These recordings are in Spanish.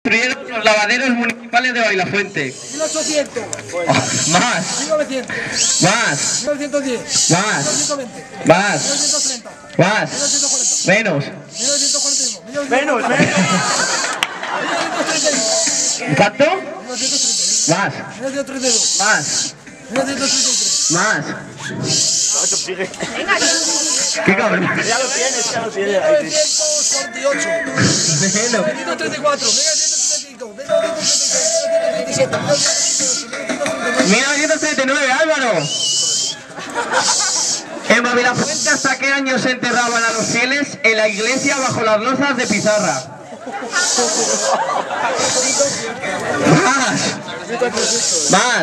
construyeron los lavaderos municipales de Bailafuente? 1800. Más. 1900. Más. 1910. Más. 1920. Más. 1930. Más. 1940. Menos. 1941. Menos. 1931. ¿Cuánto? 1931. Más. 1932. Más. 1933. Más. ¿Qué cabrón? Ya lo tienes. 1948. Menos. 1934. 1935. 1936. 1937. 1939, Álvaro. En Babilafuente, ¿hasta qué año se enterraban a los fieles en la iglesia bajo las lozas de pizarra? Más. Más.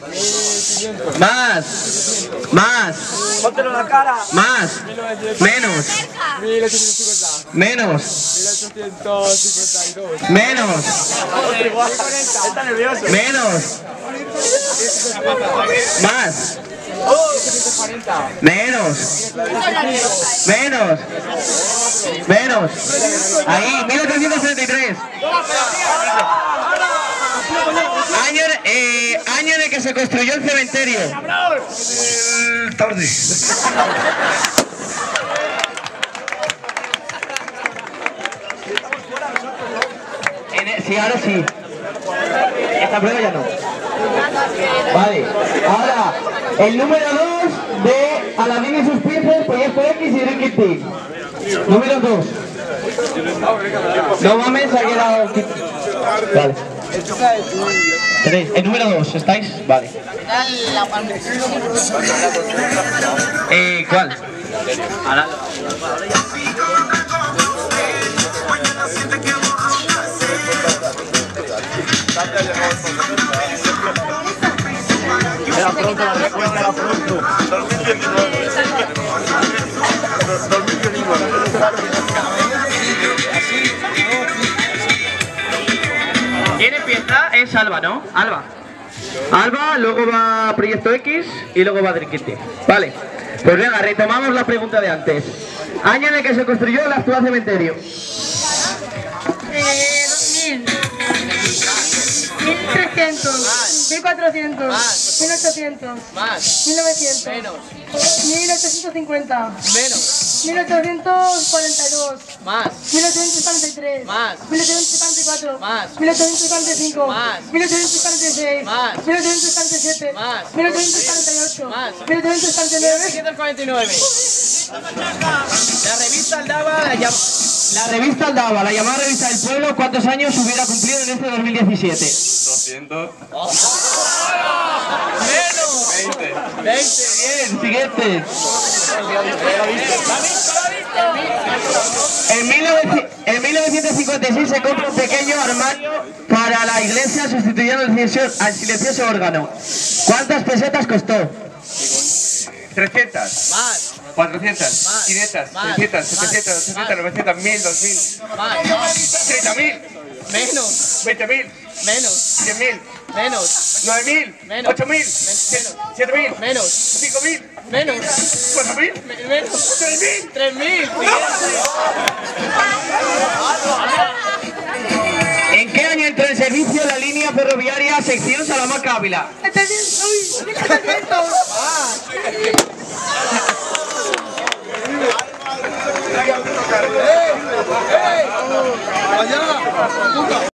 Más. Más. Póntelo en la cara. Más. Menos. 1850. Menos. 1852. Menos. Está nervioso. Menos. Más. 1840. Menos. Menos. Menos. Ahí, 1833. Año en el que se construyó el cementerio. Tarde. Sí, ahora sí. Esta prueba ya no. Vale. Ahora, el número 2 de Aladín y sus príncipes, Proyecto X y Dream Kitty. Número 2. No mames, ha quedado. Vale. ¿Tenéis? El número 2, ¿estáis? Vale. ¿Cuál? Ahora. Era pronto la respuesta, era pronto. 2019. ¿Quién empieza? Es Alba, ¿no? Alba. Alba, luego va Proyecto X y luego va Dream Kitty. Vale. Pues venga, retomamos la pregunta de antes. Año en el que se construyó el actual cementerio. 2000. 1300, 1400, 1800, 1900, 1850, 1842, 1843, 1844, 1845, 1846, 1847, 1848, 1949. La revista Aldaba, la llamada Revista del Pueblo, ¿cuántos años hubiera cumplido en este 2017? 200. Menos. 20. Bien, siguiente. En 1956 se compra un pequeño armario para la iglesia sustituyendo al silencioso órgano. ¿Cuántas pesetas costó? 300. Más. 400. 500. 600. 700. 800. 900. 1000. 2000. 30.000. Menos. 20.000. Menos. 100.000. Menos. 9.000. Menos. 8.000. 7.000. Menos. 5.000. Menos. 4.000. Menos. 3.000. 3.000. ¿En qué año entró en servicio la línea ferroviaria sección Salamanca-Ávila? 700. Allá.